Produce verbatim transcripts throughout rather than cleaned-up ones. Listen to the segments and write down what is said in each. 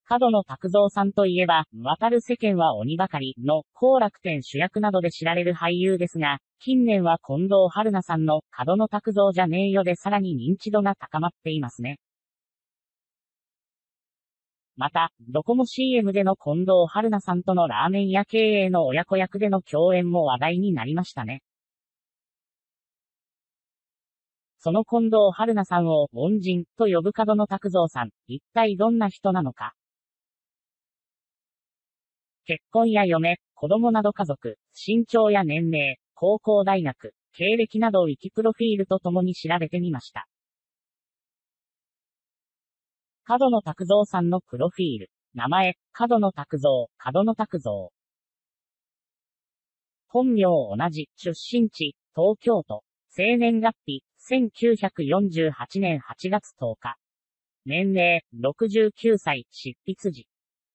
角野卓造さんといえば、渡る世間は鬼ばかりの後楽天主役などで知られる俳優ですが、近年は近藤春菜さんの角野卓造じゃねえよでさらに認知度が高まっていますね。また、ドコモ シーエム での近藤春菜さんとのラーメン屋経営の親子役での共演も話題になりましたね。その近藤春菜さんを恩人と呼ぶ角野卓造さん、一体どんな人なのか。結婚や嫁、子供など家族、身長や年齢、高校大学、経歴などをウィキプロフィールとともに調べてみました。角野卓造さんのプロフィール。名前、角野卓造、角野卓造。本名同じ、出身地、東京都。生年月日、せんきゅうひゃくよんじゅうはちねんはちがつとおか。年齢、ろくじゅうきゅうさい、執筆時。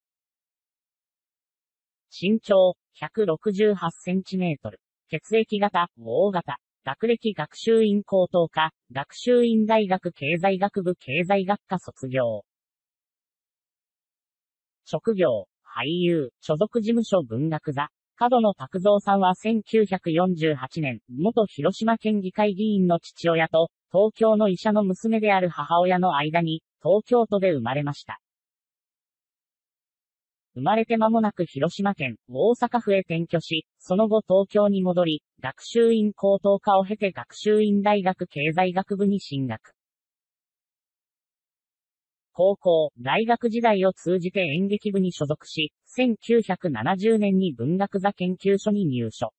身長、ひゃくろくじゅうはちセンチメートル。血液型、O型。学歴学習院高等科、学習院大学経済学部経済学科卒業。職業、俳優、所属事務所文学座。角野卓造さんはせんきゅうひゃくよんじゅうはちねん、元広島県議会議員の父親と、東京の医者の娘である母親の間に、東京都で生まれました。生まれて間もなく広島県、大阪府へ転居し、その後東京に戻り、学習院高等科を経て学習院大学経済学部に進学。高校、大学時代を通じて演劇部に所属し、せんきゅうひゃくななじゅうねんに文学座研究所に入所。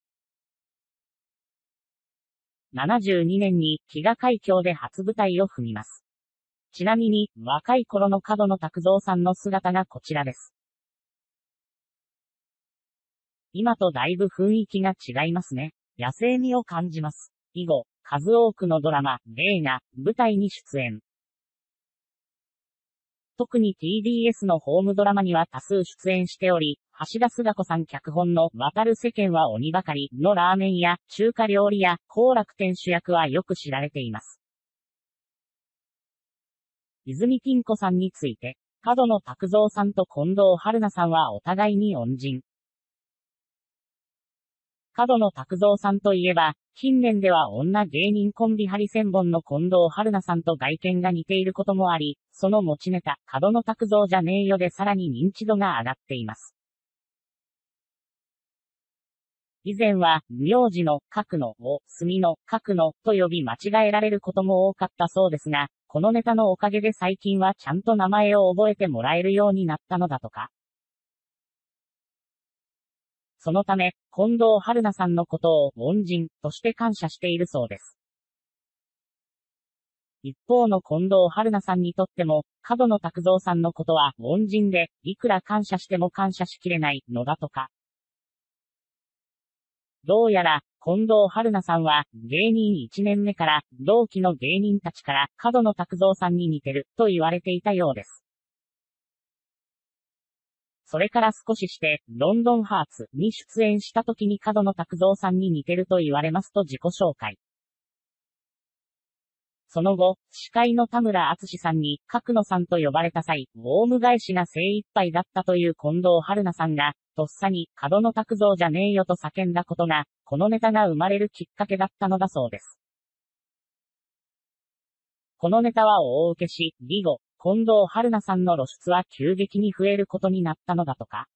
ななじゅうにねんに、飢餓海峡で初舞台を踏みます。ちなみに、若い頃の角野卓造さんの姿がこちらです。今とだいぶ雰囲気が違いますね。野生味を感じます。以後、数多くのドラマ、映画、舞台に出演。特に ティービーエス のホームドラマには多数出演しており、橋田壽賀子さん脚本の渡る世間は鬼ばかりのラーメンや中華料理や後楽天主役はよく知られています。泉ピン子さんについて、角野卓造さんと近藤春菜さんはお互いに恩人。角野卓造さんといえば、近年では女芸人コンビハリセンボンの近藤春菜さんと外見が似ていることもあり、その持ちネタ、角野卓造じゃねえよでさらに認知度が上がっています。以前は、名字の、角野を、墨の、角野と呼び間違えられることも多かったそうですが、このネタのおかげで最近はちゃんと名前を覚えてもらえるようになったのだとか。そのため、近藤春菜さんのことを恩人として感謝しているそうです。一方の近藤春菜さんにとっても、角野卓造さんのことは恩人で、いくら感謝しても感謝しきれないのだとか。どうやら、近藤春菜さんは、芸人いちねんめから、同期の芸人たちから、角野卓造さんに似てる、と言われていたようです。それから少しして、ロンドンハーツに出演した時に角野卓造さんに似てると言われますと自己紹介。その後、司会の田村淳さんに、角野さんと呼ばれた際、オウム返しが精一杯だったという近藤春菜さんが、とっさに、角野卓造じゃねえよと叫んだことが、このネタが生まれるきっかけだったのだそうです。このネタは大受けし、以後、近藤春菜さんの露出は急激に増えることになったのだとか。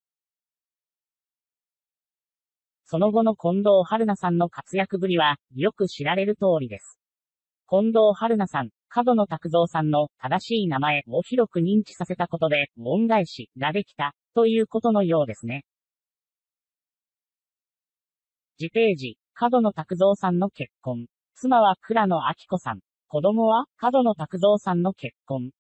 その後の近藤春菜さんの活躍ぶりは、よく知られる通りです。近藤春菜さん、角野卓造さんの正しい名前を広く認知させたことで、恩返しができた、ということのようですね。次ページ、角野卓造さんの結婚。妻は倉野明子さん。子供は角野卓造さんの結婚。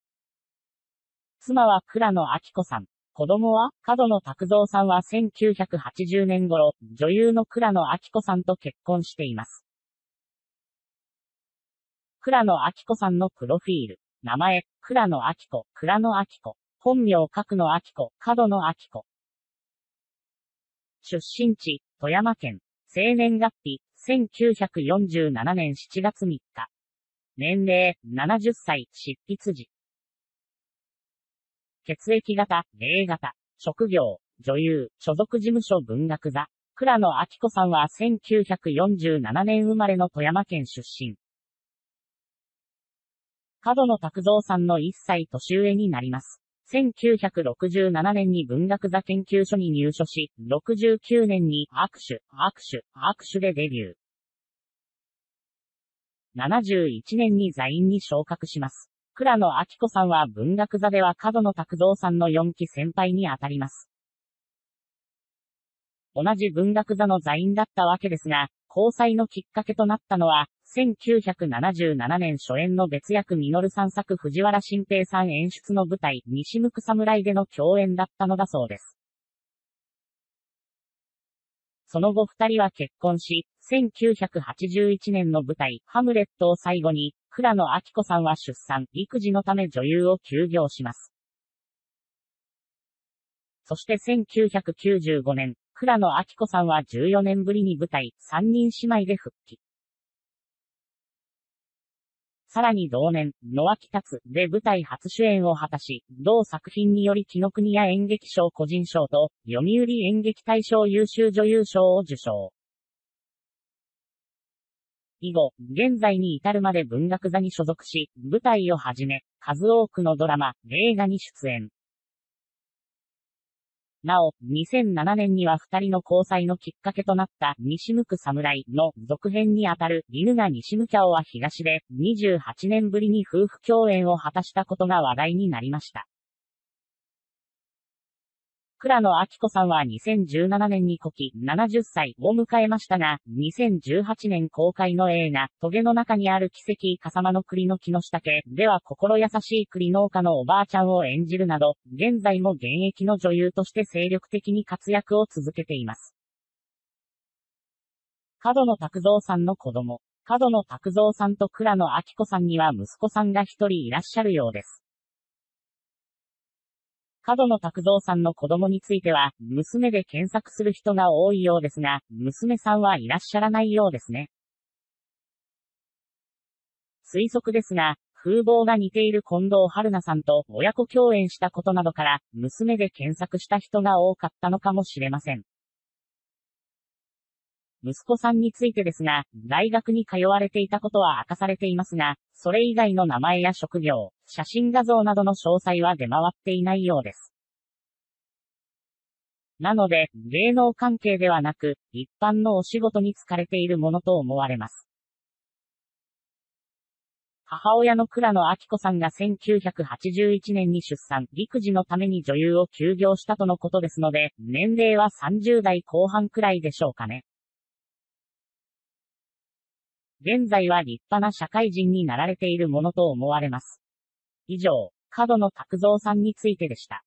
妻は倉野明子さん。子供は角野卓造さんはせんきゅうひゃくはちじゅうねん頃、女優の倉野明子さんと結婚しています。倉野明子さんのプロフィール。名前、倉野明子、倉野明子。本名角野明子、角野明子。出身地、富山県。生年月日、せんきゅうひゃくよんじゅうななねんしちがつみっか。年齢、ななじゅっさい、執筆時。 血液型、A 型。職業、女優、所属事務所文学座。倉野明子さんはせんきゅうひゃくよんじゅうななねん生まれの富山県出身。角野卓造さんのいっさい年上になります。せんきゅうひゃくろくじゅうななねんに文学座研究所に入所し、ろくじゅうきゅうねんに握手、握手、握手でデビュー。ななじゅういちねんに座員に昇格します。倉野明子さんは文学座では角野卓造さんのよんき先輩にあたります。同じ文学座の座員だったわけですが、交際のきっかけとなったのは、せんきゅうひゃくななじゅうななねん初演の別役実さん作藤原新平さん演出の舞台、西向く侍での共演だったのだそうです。その後二人は結婚し、せんきゅうひゃくはちじゅういちねんの舞台、ハムレットを最後に、倉野明子さんは出産、育児のため女優を休業します。そしてせんきゅうひゃくきゅうじゅうごねん、倉野明子さんはじゅうよねんぶりに舞台、三人姉妹で復帰。さらに同年、野脇立で舞台初主演を果たし、同作品により紀ノ国屋演劇賞個人賞と、読売演劇大賞優秀女優賞を受賞。以後、現在に至るまで文学座に所属し、舞台をはじめ、数多くのドラマ、映画に出演。なお、にせんななねんには二人の交際のきっかけとなった西向く侍の続編にあたる犬が西向きゃおは東でにじゅうはちねんぶりに夫婦共演を果たしたことが話題になりました。倉野明子さんはにせんじゅうななねんに古希ななじゅっさいを迎えましたが、にせんじゅうはちねん公開の映画、トゲの中にある奇跡笠間の栗の木の下家では心優しい栗農家のおばあちゃんを演じるなど、現在も現役の女優として精力的に活躍を続けています。角野卓造さんの子供。角野卓造さんと倉野明子さんには息子さんが一人いらっしゃるようです。角野卓造さんの子供については、娘で検索する人が多いようですが、娘さんはいらっしゃらないようですね。推測ですが、風貌が似ている近藤春菜さんと親子共演したことなどから、娘で検索した人が多かったのかもしれません。息子さんについてですが、大学に通われていたことは明かされていますが、それ以外の名前や職業、写真画像などの詳細は出回っていないようです。なので、芸能関係ではなく、一般のお仕事に就かれているものと思われます。母親の倉野明子さんがせんきゅうひゃくはちじゅういちねんに出産、育児のために女優を休業したとのことですので、年齢はさんじゅうだいこう半くらいでしょうかね。現在は立派な社会人になられているものと思われます。以上、角野卓造さんについてでした。